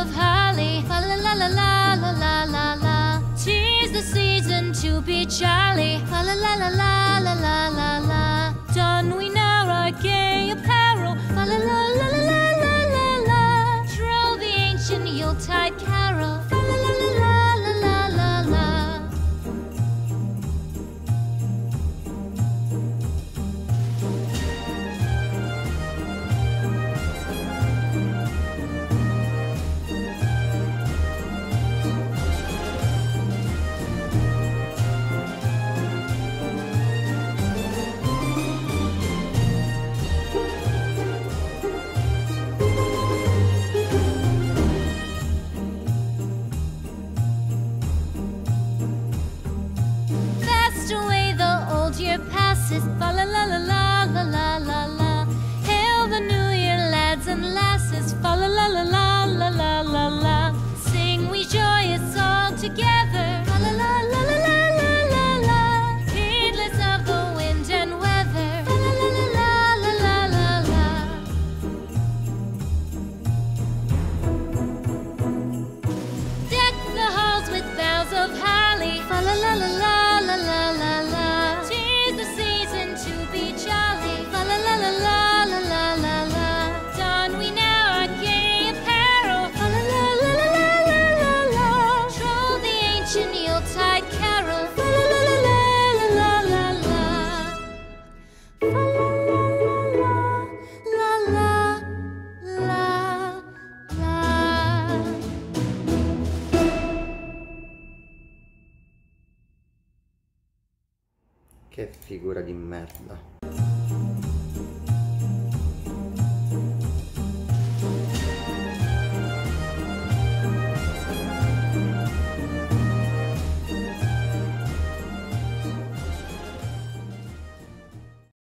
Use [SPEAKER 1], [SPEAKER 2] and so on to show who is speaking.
[SPEAKER 1] of holly. Fa la la la la la la la la. 'Tis the season to be jolly. Fa la la la la la la la la. Don we now our gay apparel. Fa la la la la la la la la. Troll the ancient Yuletide carol. Fa la la la la la la la la. Year passes, fa la la la la la la la la. Hail the new year, lads and lasses, fa la la la la la la la la. Sing we joyous all together, fa la la la la la la la la. Heedless of the wind and weather, fa la la la la la la la la. Deck the halls with boughs of holly, fa la la la la la la la la. Yuletide carol. Fa la la la la la la la. Fa la la la la la.
[SPEAKER 2] Che figura di merda.